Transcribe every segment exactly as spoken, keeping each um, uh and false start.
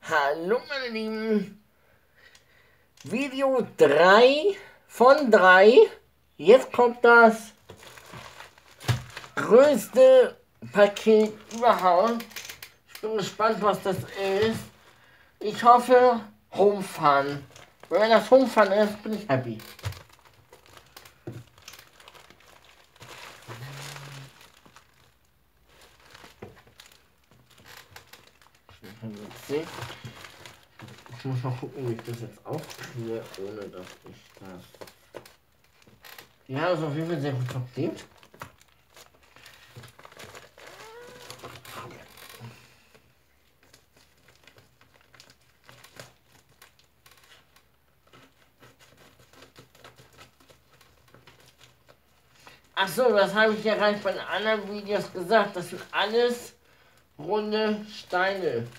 Hallo meine Lieben, Video drei von drei. Jetzt kommt das größte Paket überhaupt. Ich bin gespannt, was das ist. Ich hoffe Home Fun. Wenn das Home Fun ist, bin ich happy. Ich muss mal gucken, wie ich das jetzt aufkriege, ohne dass ich das... Ja, ist auf jeden Fall sehr gut verklebt. Achso, das habe ich ja gleich bei den anderen Videos gesagt. Das sind alles runde Steine.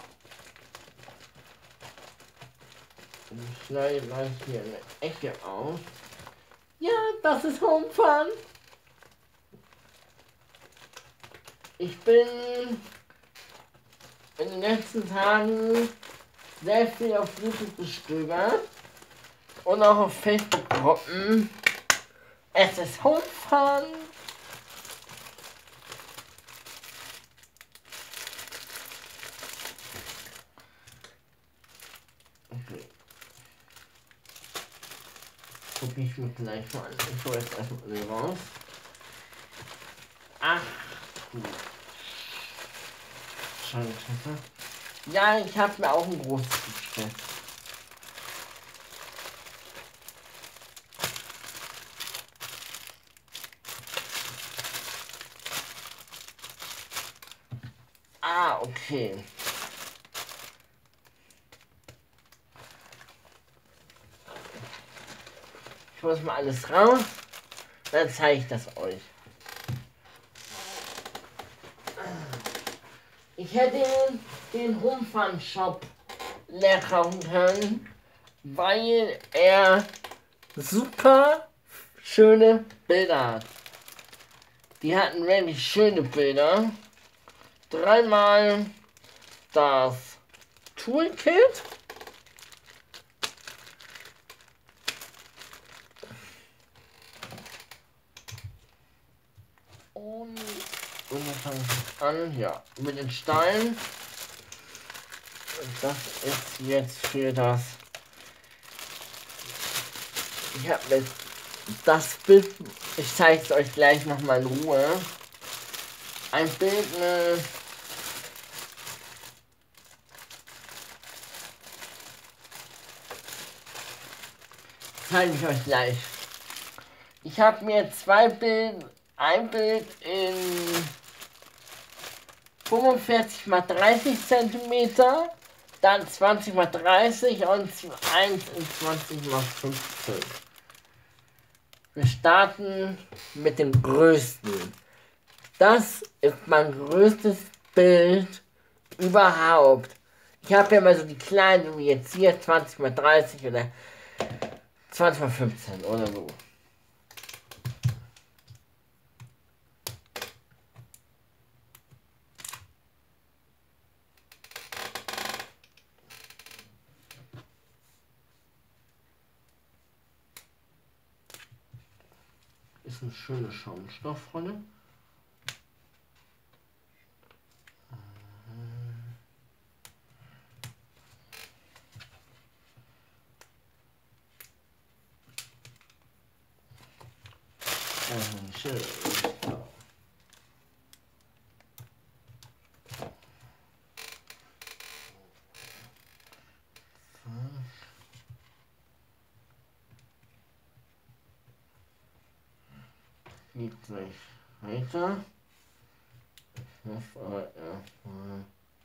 Ich schneide gleich hier eine Ecke aus. Ja, das ist Home Fun. Ich bin in den letzten Tagen sehr viel auf YouTube gestöbert und auch auf Facebook-Gruppen. Es ist Home Fun. Okay. Gucke ich mir gleich mal an. Ich hole jetzt erstmal alle raus. Ach, gut. Scheiße. Ja, ich habe mir auch ein großes bestellt. Ah, okay. Ich muss mal alles raus. Dann zeige ich das euch. Ich hätte den Home Fun Shop leer kaufen können, weil er super schöne Bilder hat. Die hatten wirklich schöne Bilder. Dreimal das Toolkit. Und, und dann fange ich an, ja, mit den Steinen. Und das ist jetzt für das. Ich habe jetzt das Bild, ich zeige es euch gleich nochmal in Ruhe. Ein Bild, ne, zeige ich euch gleich. Ich habe mir zwei Bilder, ein Bild in fünfundvierzig mal dreißig Zentimeter, dann zwanzig mal dreißig und eins in zwanzig mal fünfzehn. Wir starten mit dem größten. Das ist mein größtes Bild überhaupt. Ich habe ja mal so die kleinen, wie jetzt hier, zwanzig mal dreißig oder zwanzig mal fünfzehn oder so. Ist eine schöne Schaumstoffrolle. Äh, schön. Geht gleich weiter. Ich muss aber erstmal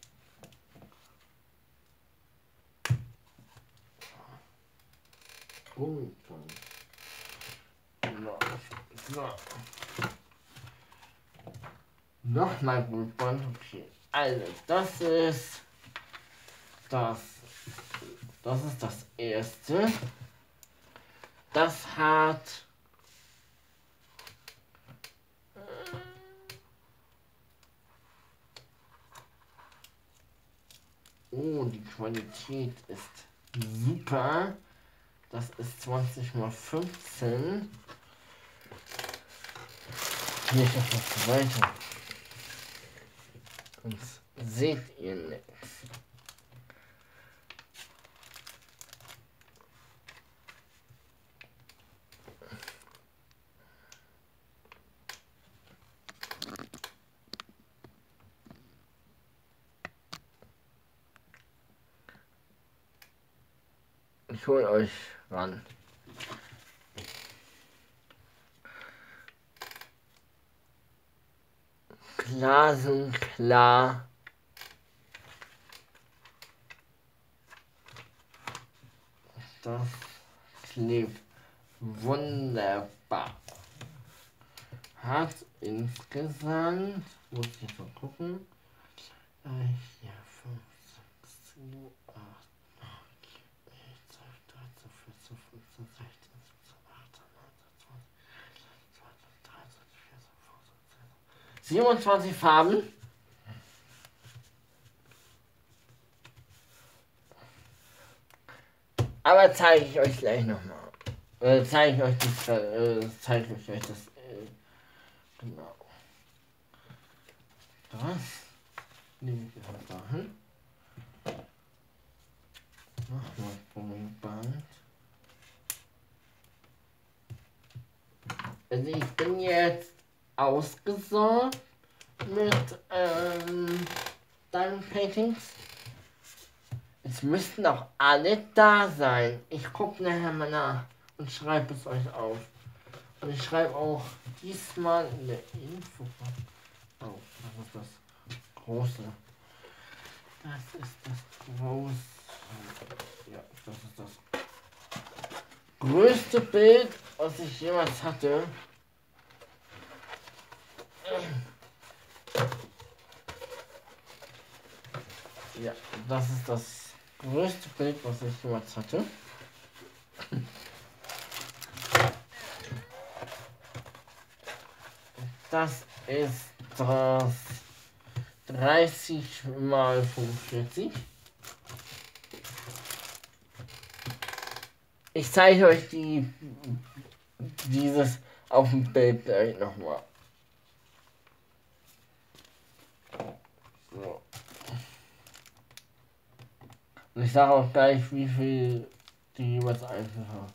Gummiband. So, so. Nochmal Gummiband, okay. Also, das ist das. Das ist das erste. Das hat Oh, die Qualität ist super. Das ist zwanzig mal fünfzehn. Hier ist das weiter. Sonst seht ihr nichts. Ich hole euch ran. Glasenklar. Das klebt wunderbar. Hat insgesamt, muss ich mal gucken, vier, fünf, sechs, sieben, acht, neun, zehn, zwölf, dreizehn, vierzehn, fünfzehn, sechzehn, siebzehn, achtzehn, neunzehn, zwanzig, zweiundzwanzig, dreiundzwanzig, vierundzwanzig, fünfundzwanzig, siebenundzwanzig Farben. Aber zeige ich euch gleich nochmal. Äh, zeige ich euch das, äh, zeige ich euch das, äh, genau. Das nehme ich jetzt mal dahin. Nochmal Gummiband. Also ich bin jetzt ausgesorgt mit ähm, Diamond Paintings. Es müssten auch alle da sein. Ich gucke nachher mal nach und schreibe es euch auf. Und ich schreibe auch diesmal in der Info. Oh, das ist das große. Das ist das große. Ja, das ist das größte Bild, was ich jemals hatte. Ja, das ist das größte Bild, was ich jemals hatte. Das ist das dreißig mal fünfundvierzig. Ich zeige euch die dieses auf dem Bild gleich nochmal. So. Und ich sage auch gleich, wie viel die jeweils einzeln haben.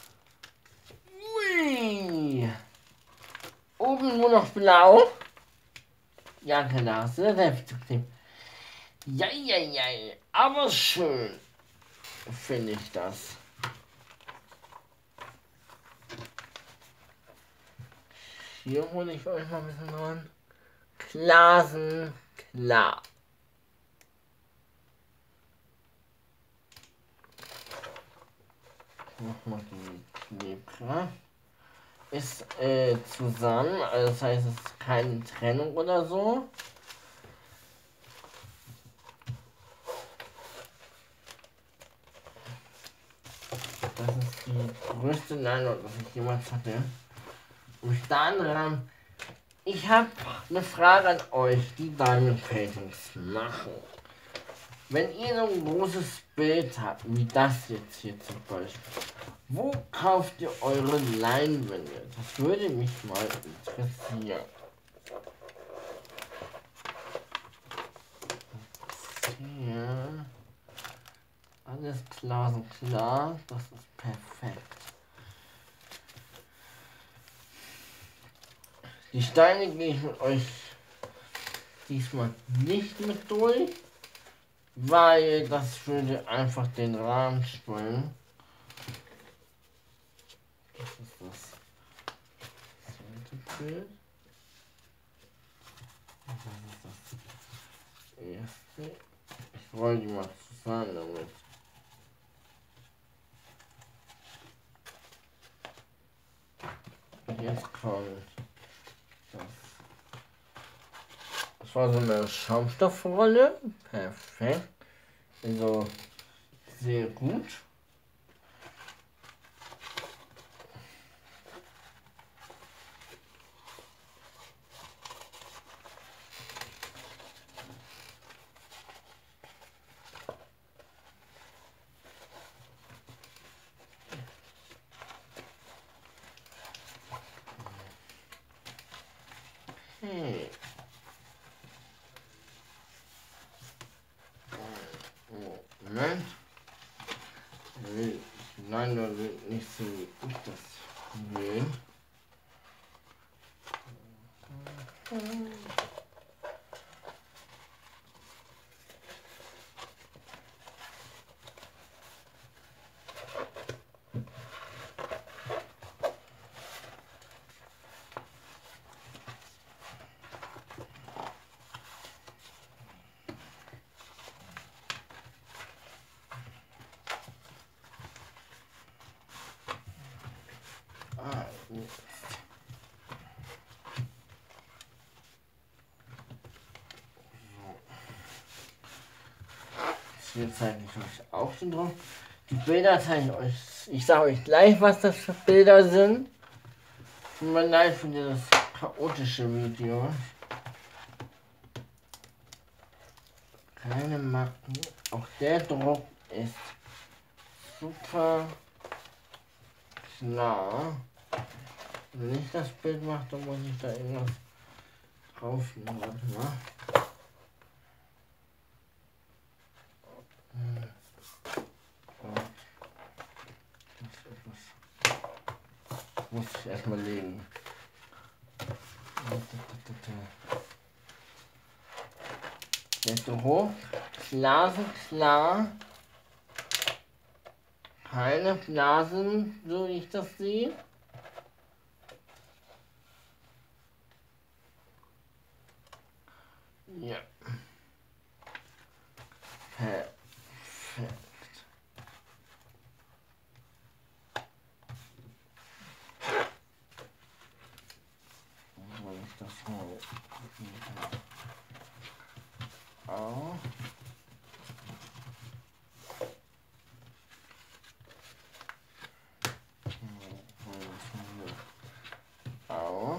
Ui. Oben nur noch blau. Ja, genau, sehr heftig. Ja, ja, ja, aber schön finde ich das. Hier hole ich euch mal ein bisschen ran. Glasenklar. Nochmal die Klebkraft. Ist äh, zusammen, also das heißt, es ist keine Trennung oder so. Das ist die größte Leinwand, was ich jemals hatte. Und da dran, ich habe eine Frage an euch, die Diamond Paintings machen. Wenn ihr so ein großes Bild habt, wie das jetzt hier zum Beispiel, wo kauft ihr eure Leinwände? Das würde mich mal interessieren. Hier. Alles klar, so klar. Das ist perfekt. Die Steine gehe ich mit euch diesmal nicht mit durch, weil das würde einfach den Rahmen sprengen. Das ist das zweite Bild. Das ist das erste. Ich roll die mal zusammen damit. Jetzt kommt das. Das war so eine Schaumstoffrolle. Perfekt. Also sehr gut. Moment. Will, nein, nur will nicht so wie ich das will. Ah, jetzt. Hier zeige ich euch auch schon drauf. Die Bilder zeige ich euch. Ich sage euch gleich, was das für Bilder sind. Tut mir leid für dieses chaotische Video. Keine Macken. Auch der Druck ist super klar. Wenn ich das Bild mache, dann muss ich da irgendwas drauf nehmen. Warte mal. Das muss ich erstmal legen. Desto hoch, Blase klar. Keine Blasen, so wie ich das sehe. Ja. Perfekt. Soll ich das mal auch? Auch.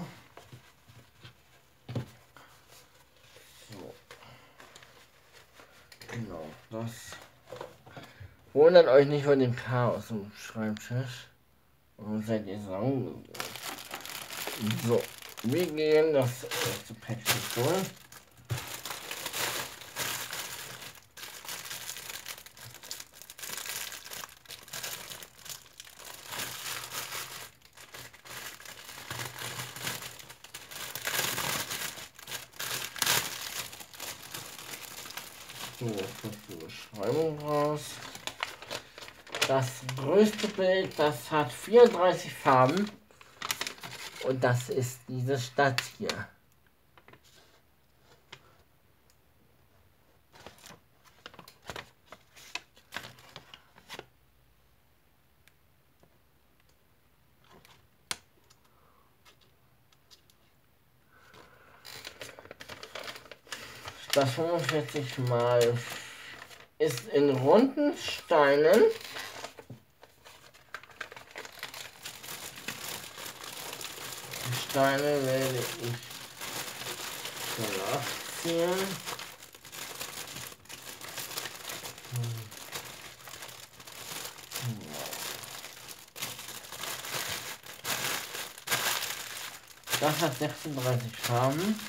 So. Genau, das. Wundert euch nicht von dem Chaos im Schreibtisch. Und seid ihr saugen. So, wir gehen das erste Päckchen durch. So, jetzt kommt die Beschreibung raus. Das größte Bild, das hat vierunddreißig Farben. Und das ist diese Stadt hier. Das fünfundvierzig mal ist in runden Steinen. Die Steine werde ich nachziehen. Das hat sechsunddreißig Farben.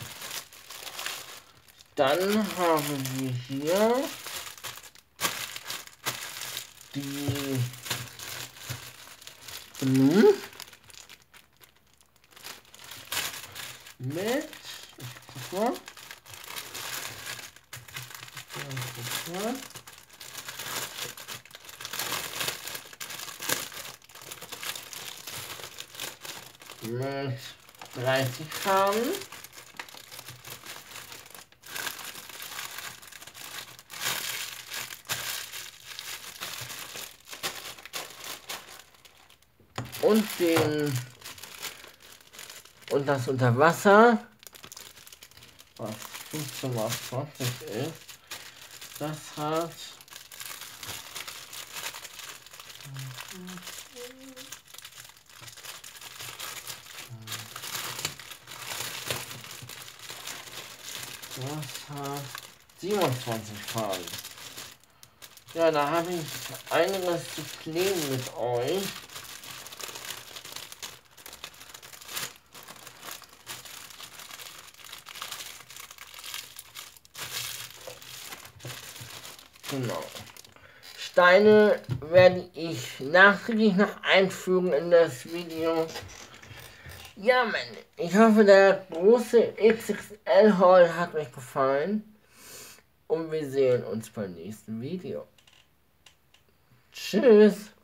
Dann haben wir hier die Blumen mit, ich guck mal, mit dreißig Farben. Und den und das Unterwasser, was fünfzehn mal zwanzig ist, das hat das hat siebenundzwanzig Farben. Ja, da habe ich einiges zu kleben mit euch. Genau. Steine werde ich nachträglich noch einfügen in das Video. Ja, Mann, ich hoffe, der große X X L-Haul hat euch gefallen. Und wir sehen uns beim nächsten Video. Tschüss.